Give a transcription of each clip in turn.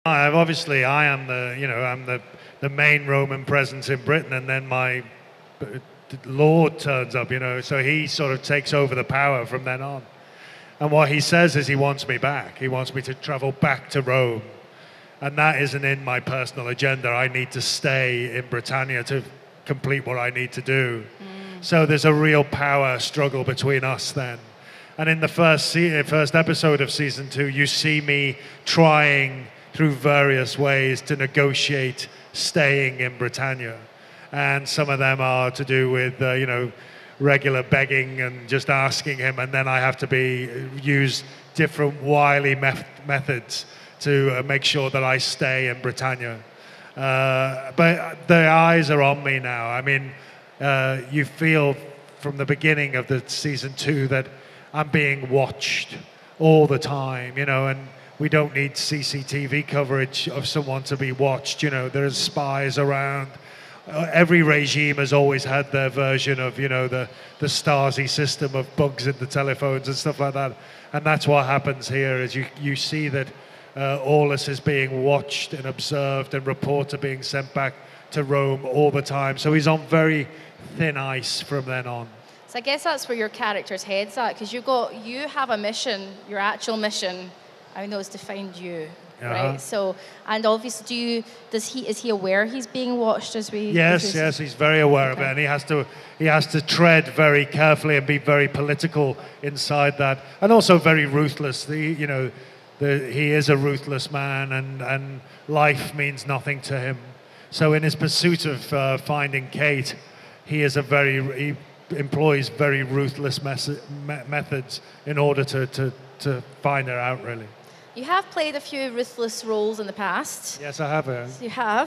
I am the main Roman presence in Britain, and then my Lord turns up, so he sort of takes over the power from then on. And what he says is he wants me back. He wants me to travel back to Rome. And that isn't in my personal agenda. I need to stay in Britannia to complete what I need to do. So there's a real power struggle between us then. And in the first episode of season 2, you see me trying through various ways to negotiate staying in Britannia. And some of them are to do with, regular begging and just asking him, and then I have to use different wily methods to make sure that I stay in Britannia. But the eyes are on me now. I mean, you feel from the beginning of the season 2 that I'm being watched all the time, and we don't need CCTV coverage of someone to be watched. There's spies around. Every regime has always had their version of, the Stasi system of bugs in the telephones and stuff like that. And that's what happens here, is you see that Aulus is being watched and observed, and reports are being sent back to Rome all the time. So he's on very thin ice from then on. So I guess that's where your character's head's at, because you have a mission, your actual mission, I know, is to find you. Right. So, and obviously, is he aware he's being watched as we? Yes, he's very aware of it, and he has to tread very carefully and be very political inside that, and also very ruthless. He is a ruthless man, and life means nothing to him. So, in his pursuit of finding Kate, he employs very ruthless methods in order to find her out, really. You have played a few ruthless roles in the past. Yes, I have. You have.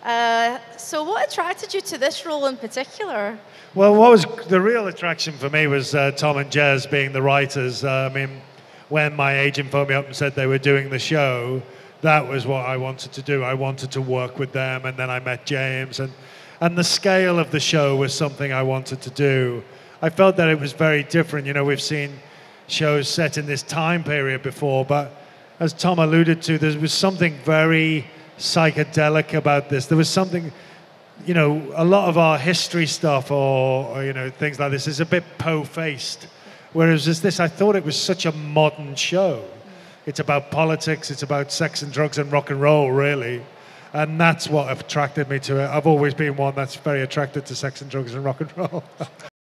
So what attracted you to this role in particular? Well, what was the real attraction for me was Tom and Jez being the writers. When my agent phoned me up and said they were doing the show, that was what I wanted to do. I wanted to work with them, and then I met James. And the scale of the show was something I wanted to do. I felt that it was very different. We've seen shows set in this time period before, but as Tom alluded to, there was something very psychedelic about this. There was something, a lot of our history stuff or things like this is a bit po-faced. Whereas I thought it was such a modern show. It's about politics, it's about sex and drugs and rock and roll, really. And that's what attracted me to it. I've always been one that's very attracted to sex and drugs and rock and roll.